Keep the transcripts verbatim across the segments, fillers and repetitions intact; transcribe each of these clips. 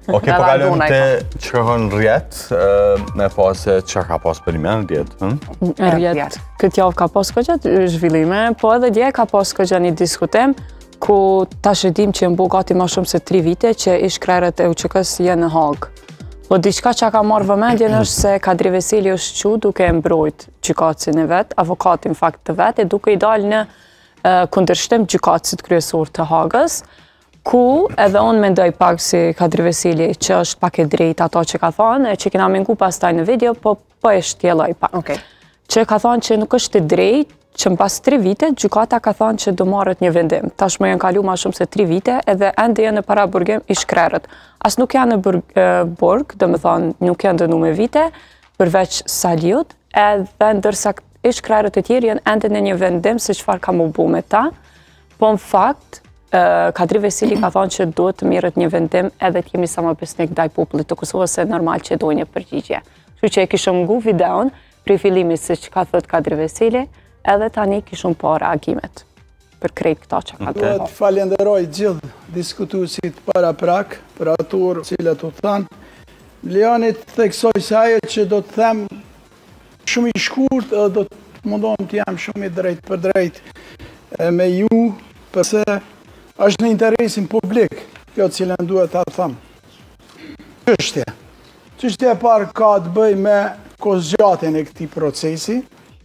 Oke, po kalëm të që ka hënë rjetë, me pasë që ka pasë përime në rjetë? Rjetë, këtë javë ka pasë këgjët zhvillime, po edhe dje ka pasë këgjët një diskutim, ku ta shëdim që jëmë bu gati ma shumë se tri vite që ish krerët e U Q K-s jenë në Hagë. Po diçka që ka marrë vëmendjen është se Kadri Veseli është që duke mbrojt gjykatësin e vetë, avokatin fakt të vetë, duke i dalë në kundërshtim gjykatësit kryesor të Hagës, ku edhe unë mendoj pak si Kadri Veseli që është pak e drejt ato që ka thonë, që kina mingu pas taj në video, po po e shtjeloj pak. Që ka thonë që nuk është e drejt, që në pas tri vite, gjykata ka thonë që do marrët një vendim. Tash më janë kalu ma shumë se tri vite, edhe ende janë në para burgim i shkrerët. As nuk janë në burg, dhe më thonë, nuk janë dënu me vite, përveç Saliut, edhe ndërsa i shkrerët e tjerë janë ende në një vendim se qëfar ka mu bu me ta, po në fakt, Kadri Veseli ka thonë që duhet të mirët një vendim edhe të jemi sa më besnik ndaj popullit të Kosovës se normal që dojnë një përgjigje. Kështu që e kishëm ngu videon, pri fillimit se që ka thot Kadri Veseli, edhe tani kishëm po reagimet për krejt këta që ka të Duhet falenderoj gjithë diskutusit para prak, për atur cilët u thanë. Leonit theksoj se ajo që do të them shumë i shkurt, edhe do të mundon të jam shumë i drejt për drejt me ju, përse është në interesin publik, kjo cilën duhet të thëmë. Qështje. Qështje e parë ka të bëj me kozgjatin e këti procesi,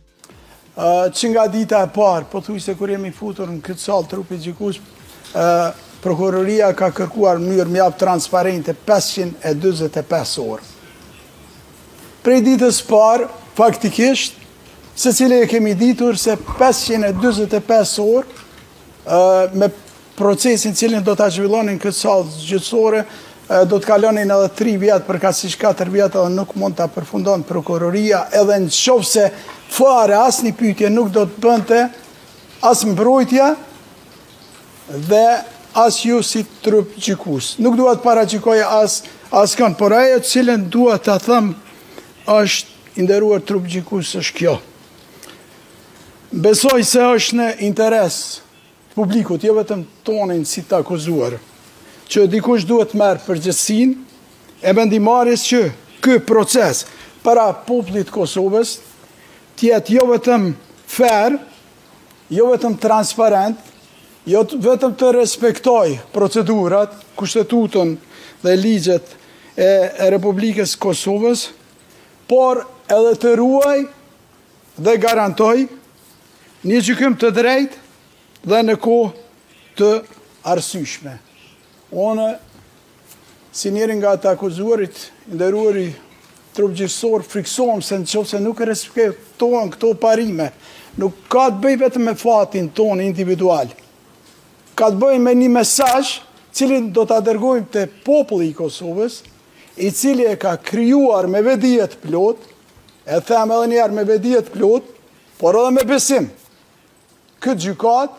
që nga dita e parë, po thuj se kur jemi futur në këtë salë trupi gjykus, prokuroria ka kërkuar mënyrë mjaftë transparente pesëqind e dyzet e pesë orë. Prej ditës parë, faktikisht, se cile e kemi ditur se pesëqind e dyzet e pesë orë me procesin cilin do të zhvillonin këtë salë gjyqësore, do të kalonin edhe tri vjetë, përka si shkatër vjetë edhe nuk mund të përfundon prokuroria, edhe në qofë se fare asë një pytje nuk do të bënte asë mbrojtja dhe asë ju si trup gjykus. Nuk duhet para gjykoja asë kënë, por ajo cilën duhet të thëmë është inderuar trup gjykus është kjo. Besoj se është në interes publikut, jo vetëm tonin si të akuzuar, që dikush duhet merë përgjësin e vendimarrjes që ky proces para popullit Kosovës tjetë jo vetëm fair, jo vetëm transparent, jo vetëm të respektoj procedurat, kushtetutën dhe ligjet e Republikës Kosovës, por edhe të ruaj dhe garantoj një gjykim të drejt dhe në kohë të arsyeshme. Unë, si njërin nga të akuzuarit, nderuari trup gjyqësor, friksohem se në qoftë se nuk respektohen këto parime, nuk ka të bëj vetëm me fatin tonë individual. Ka të bëj me një mesazh, cilin do të dërgojmë të populli i Kosovës, i cili e ka krijuar me vedijet plot, e them edhe njerë me vedijet plot, por edhe me besim. Këtë gjykat,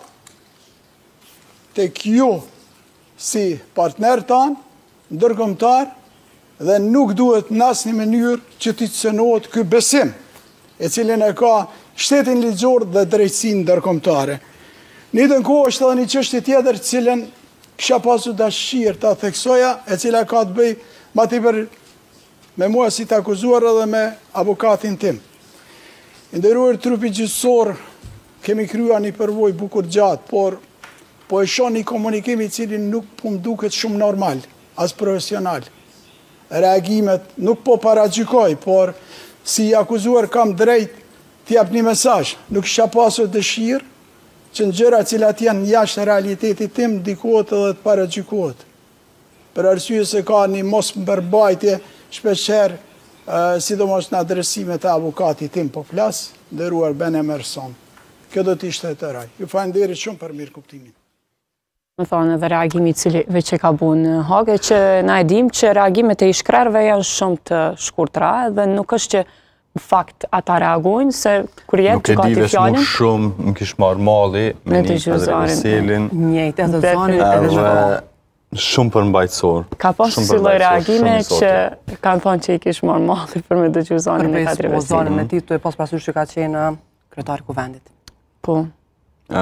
të kjo si partner tanë, ndërkombëtar, dhe nuk duhet në asnjë mënyrë që t'i cënohet ky besim, e cilin e ka shtetin ligjor dhe drejtësinë ndërkombëtare. Në të kohë është edhe një çështje tjetër cilën kisha pasur dashur ta theksoja, e cila ka të bëjë më tepër me mua si të akuzuar edhe me avokatin tim. Nderuar trupi gjyqësor, kemi kryuar një përvojë bukur gjatë, por po e shoh një komunikim i cili nuk po më duket shumë normal, as profesional. Reagimet nuk po paragjykoj, por si i akuzuar kam drejt t'i jap një mesazh. Nuk kisha pasur dëshirë që në gjëra cilat janë jashtë realitetit tim ndikohet edhe të paragjykohet. Për arsye se ka një mos mbërmbajtje shpeshherë, sidomos në adresimet e avokatit tim po flas, nderuar Ben Emerson. Kjo do t'ishte e tëraj. Ju falenderit shumë për mirë kuptimin. Më thonë edhe reagimi cilive që ka bu në Hagë, që na e dim që reagimet e ishkrerëve janë shumë të shkurtra, dhe nuk është që në fakt ata reagojnë, se kur jetë që ka t'i fjallin... Nuk e dives më shumë, më kishë marrë mali, me një Kadri Veselin, njëjtë edhe zonin edhe edhe shumë për mbajtësor. Ka pasë si lloj reagime që kanë thonë që i kishë marrë mali për me dëgju zonin e Kadri Veselin. Zonin me ti, tu e pas pasysh që ka qenë kryetar i kuvendit. Po. Edhe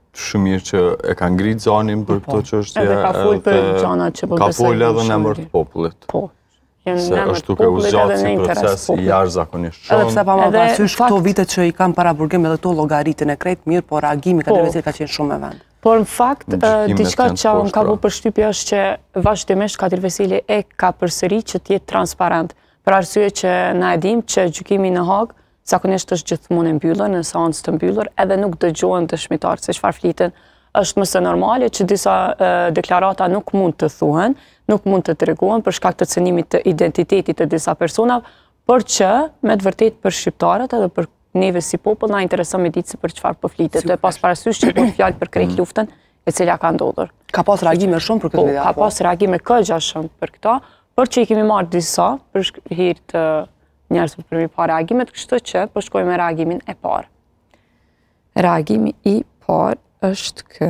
shumë mirë që e ka ngritë zonin për këto çështje. Edhe ka folë për gjanat që po Ka besoj folë edhe shumë në emër mirë. të popullit. Po. Janë Se në emër është të duke u popullit zgjatë edhe si në interes proces të i popullit. jashtëzakonisht Edhe pse shumë. pa ma Edhe, parasysh këto fakt- vitet që i kam para burgim edhe këto llogaritën e krejt mirë, por reagimi ka drejtësi ka qenë shumë me vend. Por në fakt, Gjykimet diçka janë të që më ka poshtra. bu përshtypje është që vazhdimisht Kadri Veseli e ka përsëri që të jetë transparent. Për arsye që na e dim që gjykimi në Hag zakonisht është gjithmonë e mbyllur në seancë të mbyllur, edhe nuk dëgjohen dëshmitarët se çfarë fliten. Është mëse normale që disa e, deklarata nuk mund të thuhen, nuk mund të tregohen për shkak të cënimit të identitetit të disa personave, por që me të vërtetë për shqiptarët edhe për neve si popull na intereson me ditë se për çfarë po flitet. Dhe pas parasysh që bëhet fjalë për krejt luftën e cila ka ndodhur. Ka pas reagime shumë për këtë Po, video. ka pas reagime këgjashëm për këta, por që i kemi marrë disa për shk- hir të njerëzve për mi pa reagimet, kështu që po shkojmë me reagimin e parë. Reagimi i parë është kë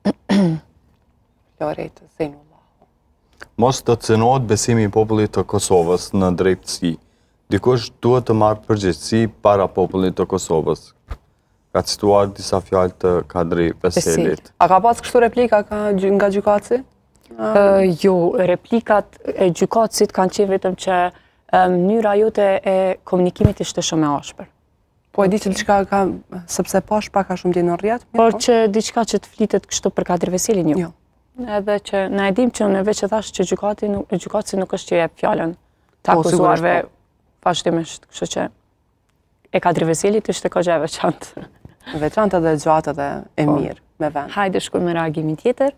Loretë Zeinullah. Mos të cënohet besimi i popullit të Kosovës në drejtësi. Dikush duhet të marrë përgjegjësi para popullit të Kosovës. Ka cituar disa fjalë të Kadri Veselit. A ka pas kështu replika ka gj- nga gjykatësi? Ë, jo, replikat e gjykatësit kanë qenë vetëm që e, mënyra jote e komunikimit ishte shumë e ashpër. Po e di që diçka ka, sepse pash pak ka shumë djenë në rrjet. Por që diçka që të flitet kështu për Kadri Veselin, jo. Jo. Edhe që na e dim që në veç e thash që gjykati nuk, gjykatësi nuk është që jep fjalën të Po, sigurisht, akuzuarve vazhdimisht, kështu që e Kadri Veselit ishte kogja e veçantë. Veçantë edhe gjatë edhe e mirë me vend. Hajde shkojmë me reagimin tjetër.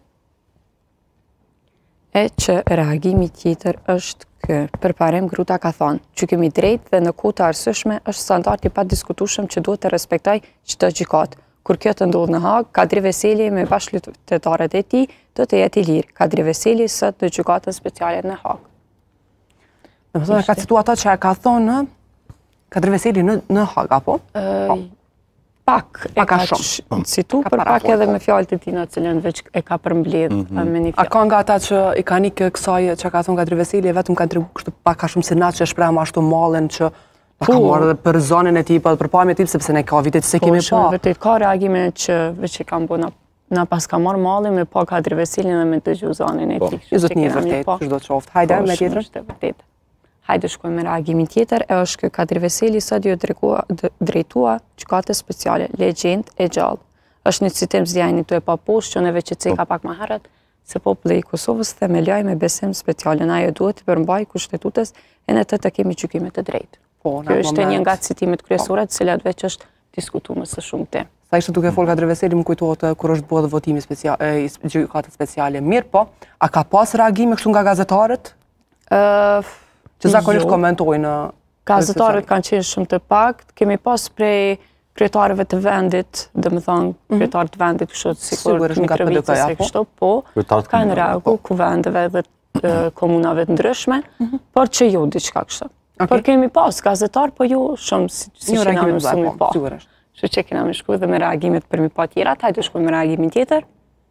E që reagimi tjetër është kë përparem Gruta ka thonë që kemi drejt dhe në kohë të arsyeshme është standardi pa diskutueshëm që duhet të respektoj çdo gjykatë. Kur kjo të ndodhë në Hag, Kadri Veseli me bashkëlojtarët e tij do të jetë i lirë. Kadri Veseli sot në gjykatën speciale në Hag. Në përthone ka citu ata që e ka thonë Kadri Veseli në, në Hag, apo? Pak e Pak a ka shumë. ç- citu, Ka për para pak edhe me fjalët e tina cilën veç e ka përmbledh me një A fjalë. ka nga ata që i ka nikë kësaj që ka thonë Kadri Veseli, vetëm ka tregu kështu pak a shumë se natë që shpreh më ashtu mallën që pa ka Po. marrë edhe për zonën e tij, po edhe për pamjen e tij sepse ne ka vite që se Po, kemi shumë pa. vërtet ka reagime që veç e kam bëna na pas ka marrë mallin me pa Kadri Veselin dhe me dëgju zanin e tij. Ju zot një vërtet, çdo të qoftë. Hajde me tjetrën. Është vërtet. Hajde shkojmë me reagimin tjetër, e është ky Kadri Veseli sot ju drejtua d- drejtua gjykatës speciale, legjend e gjallë. Është një citim zjajni të e pa poshtë që neve që ceka pak më herët, se populli i Kosovës themeloj me besim specialin, ajo duhet të përmbaj kushtetutës e në të të kemi gjykimet të drejtë. Po, në Kjo atë është një moment. nga citimet kryesore të cilat veç është diskutuar më së shumti. Sa ishte duke folë Kadri Veseli më kujtohet e, kur është bërë votimi special, e, i gjykatës speciale. Mirë po, a ka pas reagime kështu nga gazetarët? Ë, Që zakonisht jo. komentojnë në Gazetarët kanë qenë shumë të pak, kemi pas prej kryetarëve të vendit, dhe më thonë, kryetarët të vendit, kështu sikur Sigurisht, nga Mitrovicës P D K-ja, e po. kështu, po, Kryetarët kanë komunave, reagu kuvendeve dhe të komunave të ndryshme, por që jo diçka kështu. Por kemi pas gazetar, po jo shumë si, si një që na reagime mësu mi po, pa. sigurisht. Kështu që kena me shku dhe me reagimet për mi pa tjera, hajde shkojmë me reagimin tjetër.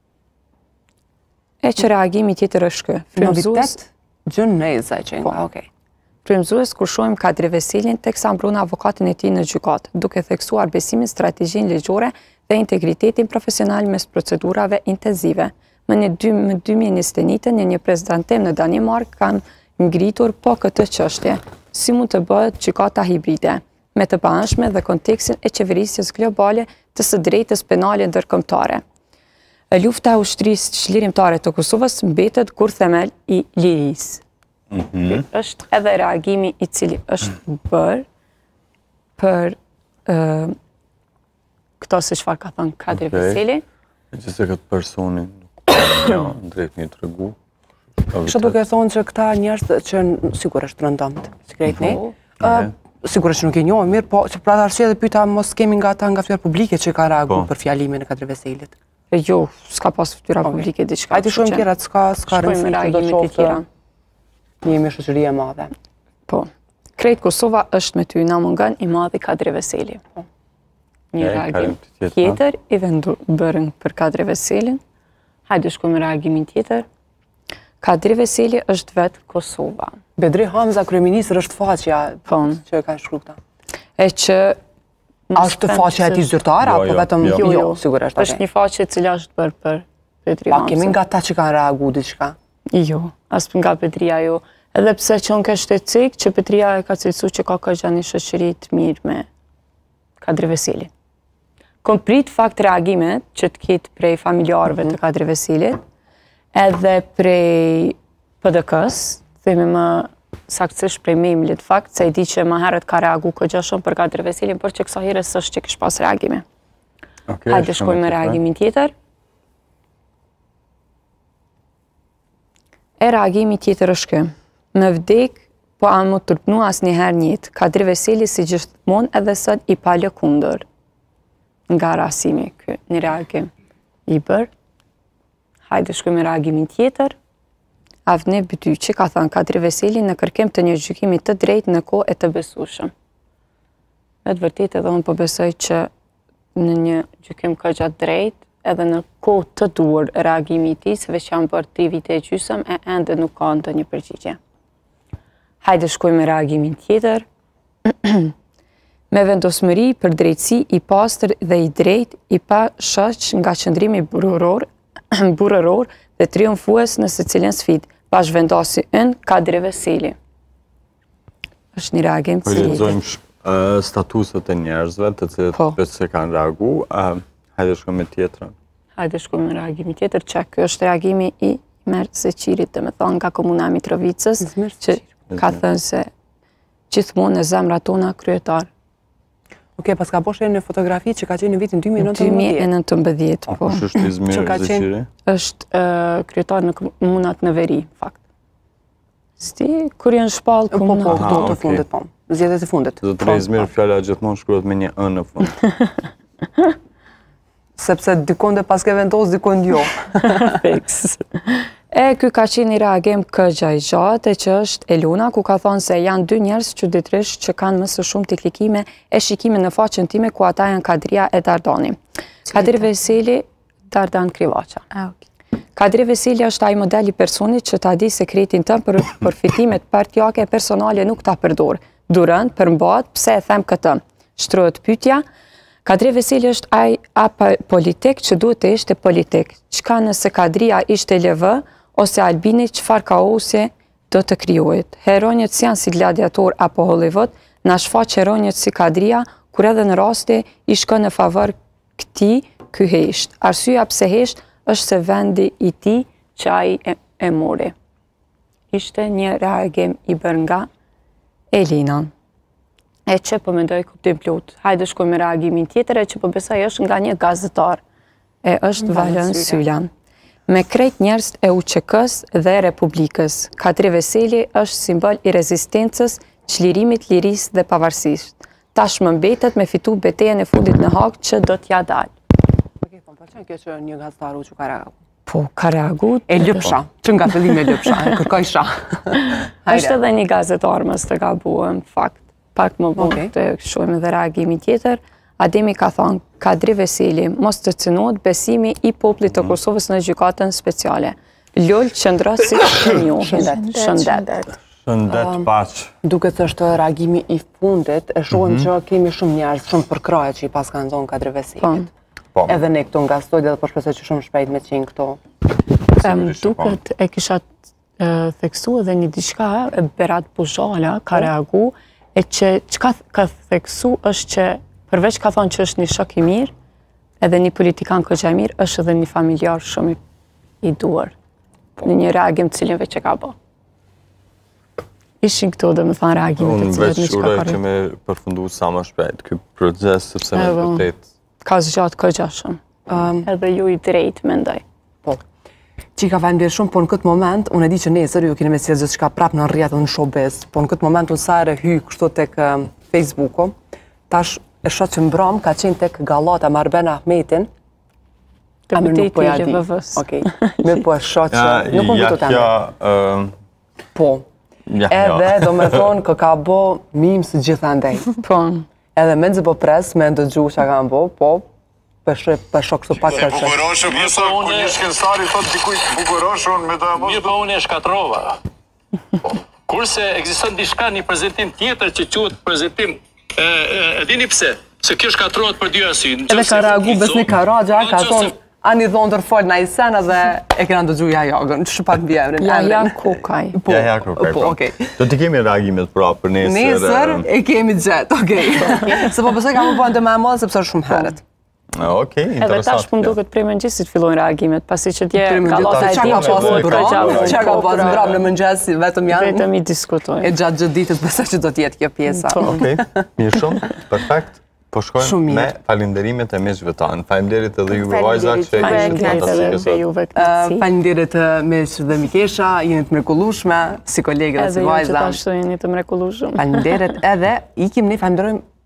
E që reagimi tjetër është kë. frymëzues- Novitet? Gjëneze që nga, okej. Frymëzues kur shohim Kadri Veselin teksa mbruna avokatin e tij në gjykatë, duke theksuar besimin, strategjinë ligjore dhe integritetin profesional mes procedurave intenzive. Më në dy- më dy mijë e njëzet e njëtën, një një prezantim në Danimark kanë ngritur po këtë çështje, si mund të bëhet gjykata hibride, me të paanshme dhe kontekstin e qeverisjes globale të së drejtës penale ndërkombëtare. Lufta e ushtrisë çlirimtare të Kosovës mbetet kur themel i lirisë. Është edhe reagimi i cili është bërë për ë, këto se çfarë ka thënë Kadri Okej. Veseli. Që se këtë personin nuk ka një drejt një të regu. Kështu duke thonë që këta njerëz që n- sigurisht rëndëmt, si krejt ne, Po. ë, sigurisht që nuk e njohim mirë, po që për atë arsye dhe pyeta mos kemi nga ata nga fjalë publike që ka reaguar Po. për fjalimin e Kadri Veselit. E jo, s'ka pas fytyra publike diçka. Hajde shkojmë kështu që tjera, s'ka s'ka shkojmë rëndësi me që do reagimet e qoftë tjera. një jemi shoqëri e madhe. Po. Krejt Kosova është me ty, na mungon i madhi Kadri Veseli. Po. Një E, reagim kalim të tjetër, tjetër i vendu bërën për Kadri Veselin. Hajde shkojmë me reagimin tjetër. Kadri Veseli është vetë Kosova. Bedri Hamza kryeministër është faqja Po. që e kanë shkruar këta. E që Ashtë faqe e ti zyrtar, apo vetëm jo, Jo, jo, sigurisht. është një faqe cila është bërë për Petri Pa, Hamzën. kemi nga ta që kanë reagu diçka. Jo, as nga Petria jo. Edhe pse që unë ka shtetësik, që Petria e ka cilësu që ka këgja një shoqëri të mirë me Kadri Veselin. Kom prit fakt reagimet që të kitë prej familjarëve të Kadri Veselit, edhe prej P D K-s, themi më saktësisht prej Memlit fakt, se i di që më herët ka reagu këgja shumë për Kadri Veselin, por që kësa herës është që kish pas reagime. Okay, Hajde shkojmë me reagimin tjetër. E reagimi tjetër është kë. Me vdek, po a më tërpnu as njëherë njëtë. Kadri Veseli si gjithmonë edhe sot i palë kundër. Nga rasimi kë, një reagim i bërë. Hajde shkojmë me reagimin tjetër. Avne Bytyqi ka thënë Kadri Veseli në kërkim të një gjykimi të drejtë në kohë e të besueshëm. Me të vërtetë edhe unë po besoj që në një gjykim këgja drejtë, edhe në kohë të duhur reagimi i tij, se veç janë bërë tri vite e gjysmë e ende nuk ka ndonjë përgjigje. Hajde shkojmë me reagimin tjetër. Me vendosmëri për drejtësi i pastër dhe i drejtë i pa shoq nga qëndrimi burrëror, burrëror dhe triumfues në secilën sfidë, bashkëvendosi ën Kadri Veseli. Është një reagim Po lexojmë statuset e njerëzve të cilët besoj kanë reagu. Hajde shkojmë me tjetrën. Hajde shkojmë me reagimin tjetër, që kjo është reagimi i Mert Seqirit, dhe me thonë nga komuna e Mitrovicës, që ka thënë se gjithmonë në zemrat tona kryetar. Oke, pas ka boshe në fotografi që ka qenë në vitin dy mijë e nëntëmbëdhjetë. dy mijë e nëntëmbëdhjetë, po. Kush është Izmir Seqiri? Është kryetar në komunat në Veri, fakt. Sti, kur janë shpallë komunat. Po, po, këto të fundit, po. Zgjedhjet e fundit. Zotëri Izmir, fjala gjithmonë shkruhet me një ë në fund. Sepse dikon dhe pas ke vendos, dikon jo. Fix. E, ky ka qenë një reagim këgja i gjatë, që është Eluna, ku ka thonë se janë dy njerëz çuditërisht që kanë më së shumë të klikime e shikime në faqen time, ku ata janë Kadria e Dardani. Kadri Veseli, Dardan Krivaqa. Kadri Veseli është ai model i personit që ta di sekretin tëm për përfitimet partijake e personale nuk ta përdor. Durën, përmbahet, pse e them këtë? Shtrohet pyetja. Kadri Veseli është ai a politik që duhet të ishte politik. Çka nëse Kadria ishte L V ose Albini, çfarë kaosi do të krijohet? Heronjët si janë si gladiator apo Hollywood, na shfaq heronjët si Kadria, kur edhe në raste i shkon në favor këtij ky hesht. Arsyeja pse hesht është se vendi i tij që ai e, e mori. Ishte një reagim i bërë nga Elina. E që po mendoj kuptim plot. Hajde shkojmë me reagimin tjetër, e që po besoj është nga një gazetar. E është Valen Sylan. Me krejt njerëz e U Q K-s dhe Republikës, Kadri Veseli është simbol i rezistencës, çlirimit, lirisë dhe pavarësisë. Tash më mbetet me fitu betejën e fundit në Hag që do t'ja dalë. Okej, po pëlqen kjo që një gazetar u që ka reagu. Po, ka reagu. E lëpsha, që nga fillim e lëpsha, e kërkoj sha. Është edhe një gazetar mës të gabuar, në fakt. Pak më vonë të shojmë dhe reagimi tjetër. Ademi ka thonë, Kadri Veseli, mos të cënohet besimi i popullit të Kosovës në gjykatën speciale. Lol qëndra si të njohin. Shëndet. Shëndet paq. Duket është reagimi i fundit, e shohim që kemi shumë njerëz, shumë përkraje që i pas kanë zonë Kadri Veselit. Edhe ne këto nga studia dhe po shpresoj që shumë shpejt me qenë këto. Duket e kisha theksu edhe një diçka, Berat Buzhala ka reagu, e që çka ka theksu është që përveç ka thonë që është një shok i mirë, edhe një politikan këgja i mirë, është edhe një familjar shumë i duar në një reagim të cilin veç e ka bë. Ishin këto dhe me thanë reagimit të cilat një që ka Unë veç uroj që me përfundu sa më shpejt, ky proces, sepse me vërtet. Ka zgjatë këgja shumë. Edhe ju i drejt, mendoj. Po. Qika faleminderit shumë, po në këtë moment, unë e di që nesër ju keni me sjellë gjithçka prapë në rrjetin në showbiz, po në këtë moment unë sa herë hyj kështu tek Facebooku, tash e shoh që mbram ka qenë tek Gallata me Arben Ahmetin. Të betejë të L V V-s. Okej. Mirë, po e shoh që nuk më bëto tani. Po. Edhe do me thonë kë ka bo mim së gjithandej. Po. Edhe me nëzë po pres me ndëgju që ka bo, po për shok së pak kërshë. Bugoroshë, përsa ku një shkensari thot dikuj bugoroshën me të mos... Mirë po unë e shkatrova. Kurse ekziston diçka një prezentim tjetër që quhet prezentim, e dini pse? Se kjo shkatrohet për dy arsye. Edhe ka reagu Besnik Karaxha, ka thonë, ani dhonë tërfol në i sen edhe e kena ndëgju ja jagën. Që pak mbi emrin? Ja ja Kokaj. Po, Ja, ja, kokaj, po, po. okej. Do t'i kemi reagimet pra për nesër. Nesër e kemi gjetë, okej. Se po besoj ka më bëjnë të me madhe sepse është shumë herët. Okej, Edhe interesant. tash më duket prej mëngjesit fillojnë reagimet, pasi që dje kallata e Qa dim ka që pas duhet bram, përgjallë. qa ka pas bram në mëngjes, vetëm janë Vetëm i e diskutojnë. gjatë gjithë ditës besoj që do t'jetë kjo pjesa. Okej, mirë shumë, perfekt. Po Shumë shkojmë mirë. me falinderimet e miqve tanë. Falenderit edhe juve vajza që ishit Faleminderit fantastike edhe sot. juve Uh, këtësi. Faleminderit uh, miq dhe mikesha, jeni të mrekullueshme, si kolegë dhe Edhe si ju që vajza. ta shtojnë të mrekullueshëm. Faleminderit edhe ikim ne, falenderojmë